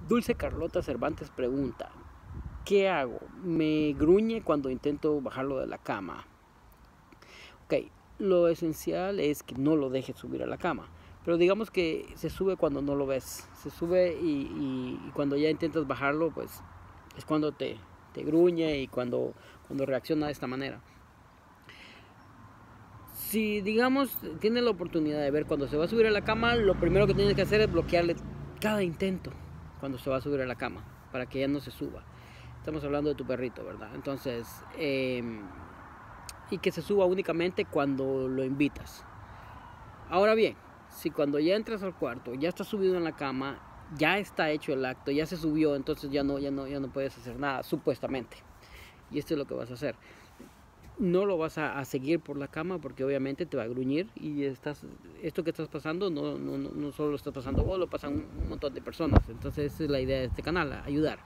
Dulce Carlota Cervantes pregunta: ¿qué hago? Me gruñe cuando intento bajarlo de la cama. Ok, lo esencial es que no lo dejes subir a la cama. Pero digamos que se sube cuando no lo ves. Se sube y cuando ya intentas bajarlo, pues es cuando te gruñe y cuando reacciona de esta manera. Si digamos tienes la oportunidad de ver cuando se va a subir a la cama, lo primero que tienes que hacer es bloquearle cada intento cuando se va a subir a la cama, para que ya no se suba. Estamos hablando de tu perrito, ¿verdad? Entonces, y que se suba únicamente cuando lo invitas. Ahora bien, si cuando ya entras al cuarto, ya está subido en la cama, ya está hecho el acto, ya se subió, entonces ya no puedes hacer nada, supuestamente. Y esto es lo que vas a hacer. No lo vas a seguir por la cama porque obviamente te va a gruñir y esto que estás pasando no solo lo estás pasando vos, lo pasan un montón de personas. Entonces esa es la idea de este canal, ayudar.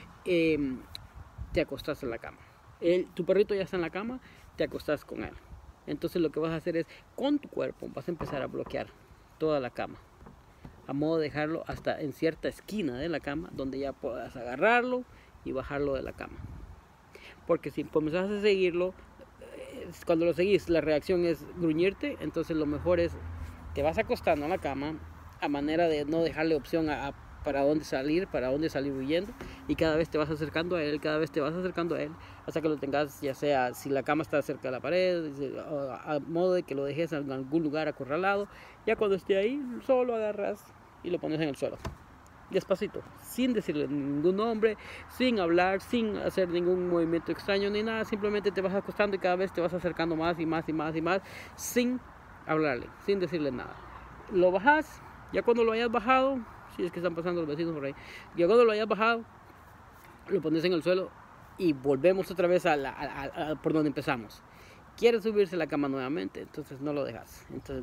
Te acostás en la cama. Tu perrito ya está en la cama, te acostás con él. Entonces lo que vas a hacer es, con tu cuerpo, vas a empezar a bloquear toda la cama, a modo de dejarlo hasta en cierta esquina de la cama, donde ya puedas agarrarlo y bajarlo de la cama. Porque si comenzás a seguirlo, cuando lo seguís, la reacción es gruñirte, entonces lo mejor es, te vas acostando en la cama, a manera de no dejarle opción para dónde salir huyendo, y cada vez te vas acercando a él, hasta que lo tengas, ya sea, si la cama está cerca de la pared, a modo de que lo dejes en algún lugar acorralado. Ya cuando esté ahí, solo agarras y lo pones en el suelo, despacito, sin decirle ningún nombre, sin hablar, sin hacer ningún movimiento extraño ni nada. Simplemente te vas acostando y cada vez te vas acercando más y más, sin hablarle, sin decirle nada. Lo bajas, ya cuando lo hayas bajado, si es que están pasando los vecinos por ahí, ya cuando lo hayas bajado, lo pones en el suelo y volvemos otra vez por donde empezamos. Quiere subirse a la cama nuevamente, entonces no lo dejas,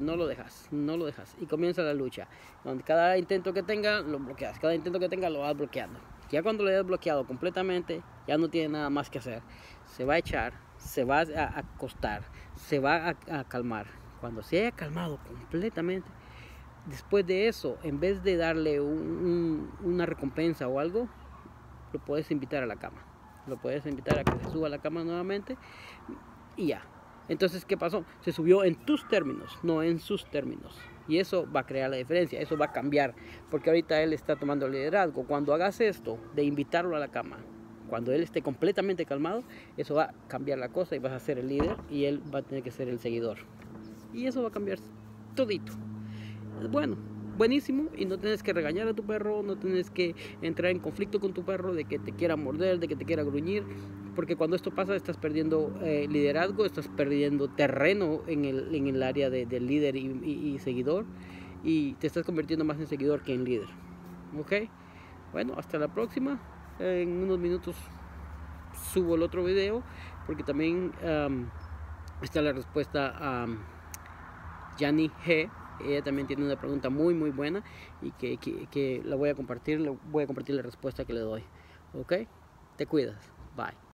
y comienza la lucha, donde cada intento que tenga lo bloqueas, cada intento que tenga lo vas bloqueando. Ya cuando lo hayas bloqueado completamente, ya no tiene nada más que hacer. Se va a echar, se va a acostar, se va a calmar. Cuando se haya calmado completamente, después de eso, en vez de darle una recompensa o algo, lo puedes invitar a la cama, lo puedes invitar a que se suba a la cama nuevamente y ya. Entonces, ¿qué pasó? Se subió en tus términos, no en sus términos. Y eso va a crear la diferencia, eso va a cambiar. Porque ahorita él está tomando el liderazgo. Cuando hagas esto, de invitarlo a la cama, cuando él esté completamente calmado, eso va a cambiar la cosa y vas a ser el líder y él va a tener que ser el seguidor. Y eso va a cambiar todito. Bueno, buenísimo, y no tienes que regañar a tu perro, no tienes que entrar en conflicto con tu perro de que te quiera morder, de que te quiera gruñir, porque cuando esto pasa estás perdiendo liderazgo, estás perdiendo terreno en el área de líder y seguidor, y te estás convirtiendo más en seguidor que en líder. Ok, bueno, hasta la próxima. En unos minutos subo el otro video, porque también está la respuesta a Yani G. Ella también tiene una pregunta muy buena y que la voy a compartir la respuesta que le doy. Ok, te cuidas, bye.